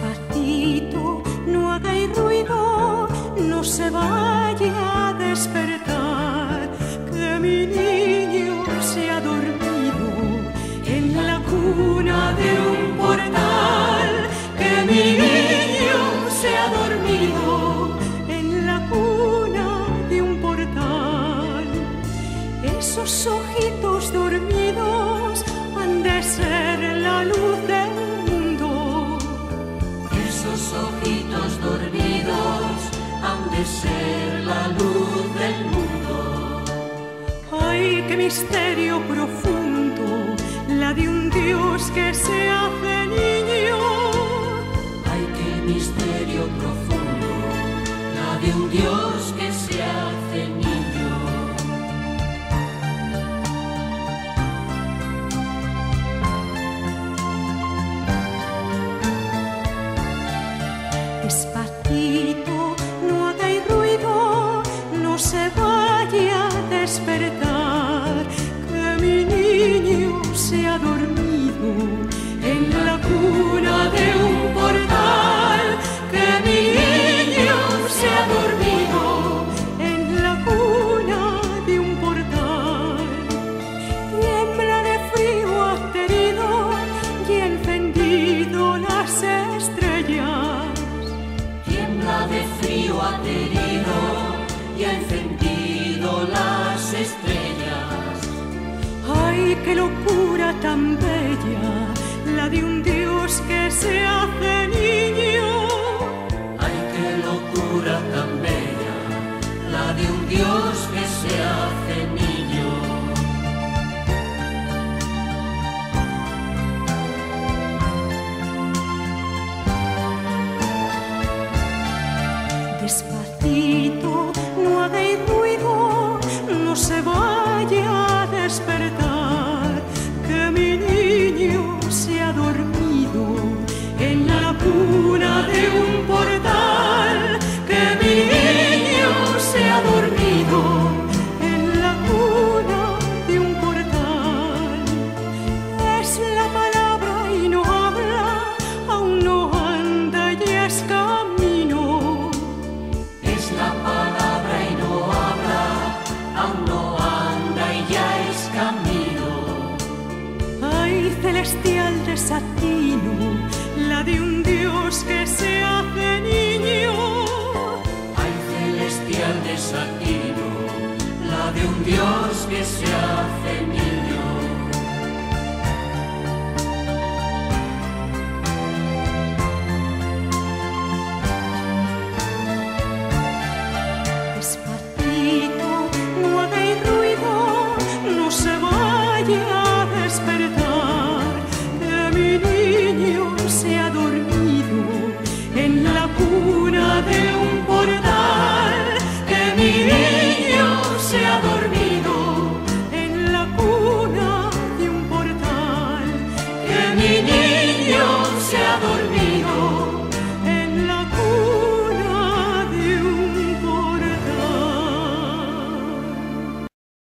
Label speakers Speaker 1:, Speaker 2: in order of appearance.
Speaker 1: Despacito, no hagáis ruido, no se vaya a despertar, que mi niño se ha dormido en la cuna de un portal, que mi niño se ha dormido en la cuna de un portal. Esos ojitos dormidos han de ser la luz del mundo.
Speaker 2: Esos ojitos dormidos han de ser la luz del mundo.
Speaker 1: Ay, qué misterio profundo, la de un Dios que se hace niño.
Speaker 2: Ay, qué misterio profundo, la de un Dios que se hace niño.
Speaker 1: Despacito, no hagáis ruido, no se vaya a despertar, que mi niño se ha dormido en la cuna de un portal, que mi niño se ha dormido en la cuna de un portal. Tiembla de frío aterido y encendido las estrellas.
Speaker 2: Tiembla de frío aterido y ha encendido las estrellas.
Speaker 1: Ay, qué locura tan bella, la de un Dios que se hace niño.
Speaker 2: Ay, qué locura tan bella, la de un Dios que se hace niño.
Speaker 1: Despacito, no hagáis ruido, no se vaya a despertar, que mi niño se ha dormido en la cuna de un portal, que mi niño se ha dormido en la cuna de un portal. Es la palabra y no habla, aún no anda y es camino.
Speaker 2: Es la palabra y no habla, aún no anda y ya es camino.
Speaker 1: Ay, celestial desatino, la de un Dios que se hace niño.
Speaker 2: Ay, celestial desatino, la de un Dios que se